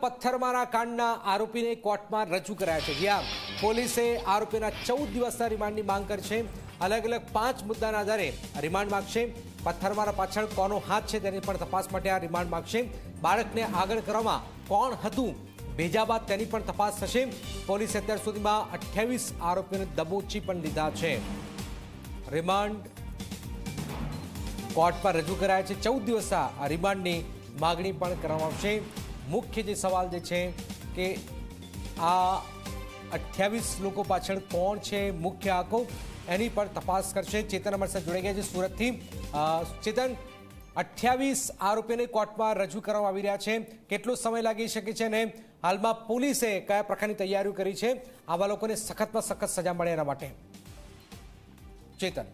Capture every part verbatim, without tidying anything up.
પથ્થરમારા કાંડના આરોપીને કોર્ટમાં રજૂ કરાયા છે। જ્યાં પોલીસે આરોપીના ચૌદ દિવસના રિમાન્ડની માંગ કરી છે। અલગ અલગ પાંચ મુદ્દાના આધારે રિમાન્ડ માંગશે। પથ્થરમારા પાછળ કોનો હાથ છે તેની પણ તપાસ માટે આ રિમાન્ડ માંગશે। બાળકને આગળ કરવામાં કોણ હતું, ભેજા બાદ તેની પણ તપાસ થશે। પોલીસે અત્યાર સુધીમાં અઠ્યાવીસ આરોપીઓને દબોચી પણ લીધા છે। રિમાન્ડ કોર્ટ પર રજૂ કરાયા છે। ચૌદ દિવસના રિમાન્ડની માગણી પણ કરવામાં આવશે। મુખ્ય જે સવાલ જે છે કે આ અઠ્યાવીસ લોકો પાછળ કોણ છે, મુખ્ય આંખો, એની પણ તપાસ કરશે। ચેતન અમારી સાથે જોડાઈ ગયા છે સુરતથી। ચેતન, અઠ્યાવીસ આરોપીને કોર્ટમાં રજૂ કરવામાં આવી રહ્યા છે, કેટલો સમય લાગી શકે છે અને હાલમાં પોલીસે કયા પ્રકારની તૈયારીઓ કરી છે આવા લોકોને સખતમાં સખત સજા મળે એના માટે? ચેતન,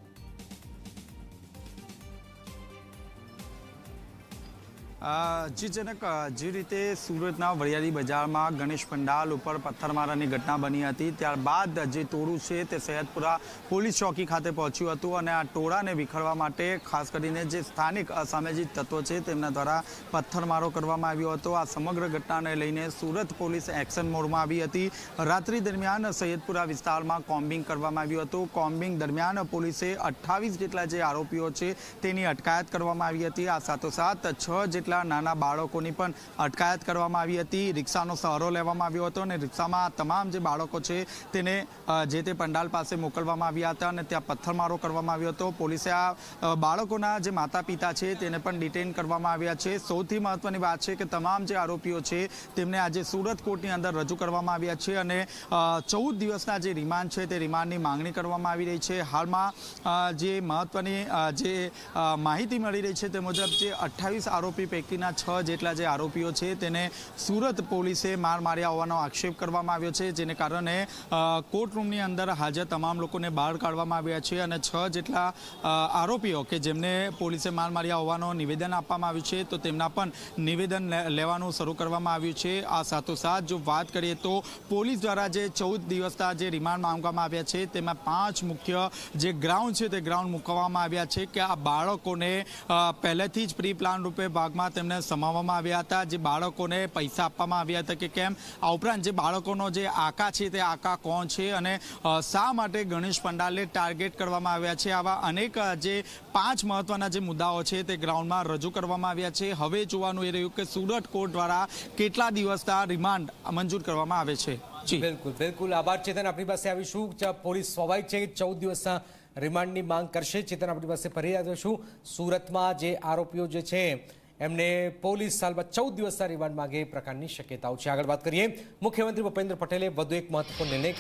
જી જનક, જે રીતે સુરતના વરિયાળી બજારમાં ગણેશ પંડાલ ઉપર પથ્થરમારાની ઘટના બની હતી, ત્યારબાદ જે ટોળું છે તે સૈયદપુરા પોલીસ ચોકી ખાતે પહોંચ્યું હતું અને આ ટોળાને વિખેરવા માટે ખાસ કરીને જે સ્થાનિક અસામાજિક તત્વો છે તેમના દ્વારા પથ્થરમારો કરવામાં આવ્યો હતો। આ સમગ્ર ઘટનાને લઈને સુરત પોલીસ એક્શન મોડમાં આવી હતી। રાત્રિ દરમિયાન સૈયદપુરા વિસ્તારમાં કોમ્બિંગ કરવામાં આવ્યું હતું। કોમ્બિંગ દરમિયાન પોલીસે અઠ્ઠાવીસ જેટલા જે આરોપીઓ છે તેની અટકાયત કરવામાં આવી હતી। આ સાથોસાથ છ જેટલા નાના બાળકોની પણ અટકાયત કરવામાં આવી હતી। રિક્ષાનો સહારો લેવામાં આવ્યો હતો અને રિક્ષામાં તમામ જે બાળકો છે તેને જે તે પંડાલ પાસે મોકલવામાં આવ્યા હતા અને ત્યાં પથ્થરમારો કરવામાં આવ્યો હતો। પોલીસે આ બાળકોના જે માતા પિતા છે તેને પણ ડિટેન કરવામાં આવ્યા છે। સૌથી મહત્વની વાત છે કે તમામ જે આરોપીઓ છે તેમને આજે સુરત કોર્ટની અંદર રજૂ કરવામાં આવ્યા છે અને ચૌદ દિવસના જે રિમાન્ડ છે તે રિમાન્ડની માંગણી કરવામાં આવી રહી છે। હાલમાં જે મહત્વની જે માહિતી મળી રહી છે તે મુજબ જે અઠ્ઠાવીસ આરોપી પૈકીના છ જેટલા જે આરોપીઓ છે તેને સુરત પોલીસે માર માર્યા હોવાનો આક્ષેપ કરવામાં આવ્યો છે, જેને કારણે કોર્ટ રૂમની અંદર હાજર તમામ લોકોને બહાર કાઢવામાં આવ્યા છે અને છ જેટલા આરોપીઓ કે જેમને પોલીસે માર માર્યા હોવાનું નિવેદન આપવામાં આવ્યું છે તો તેમના પણ નિવેદન લેવાનું શરૂ કરવામાં આવ્યું છે। આ સાથોસાથ જો વાત કરીએ તો પોલીસ દ્વારા જે ચૌદ દિવસના જે રિમાન્ડ માંગવામાં આવ્યા છે તેમાં પાંચ મુખ્ય જે ગ્રાઉન્ડ છે તે ગ્રાઉન્ડ મૂકવામાં આવ્યા છે કે આ બાળકોને પહેલેથી જ પ્રી પ્લાન રૂપે ભાગમાં તેમને સમાવવામાં આવ્યા હતા। જે બાળકોને પૈસા આપવામાં આવ્યા હતા કે કેમ, આ ઉપરાંત જે બાળકોનો જે આકા છે તે આકા કોણ છે અને શા માટે ગણેશ પંડાલને ટાર્ગેટ કરવામાં આવ્યા છે, આવા અનેક જે પાંચ મહત્વના જે મુદ્દાઓ છે તે ગ્રાઉન્ડમાં રજૂ કરવામાં આવ્યા છે। હવે જોવાનું એ રહ્યું કે સુરત કોર્ટ દ્વારા કેટલા દિવસના રિમાન્ડ મંજૂર કરવામાં આવે છે। જી બિલકુલ બિલકુલ આભાર ચેતન, આપણી પાસે આવીશું। પોલીસ સ્વાભાવિક છે કે ચૌદ દિવસના રિમાન્ડની માંગ કરશે। ચેતન, આપણી પાસે ફરી આવીશું। સુરતમાં જે આરોપીઓ જે છે એમને પોલીસ હાલમાં ચૌદ દિવસના રિમાન્ડ માંગે એ પ્રકારની શક્યતાઓ છે। આગળ વાત કરીએ, મુખ્યમંત્રી ભૂપેન્દ્ર પટેલે વધુ એક મહત્વપૂર્ણ નિર્ણય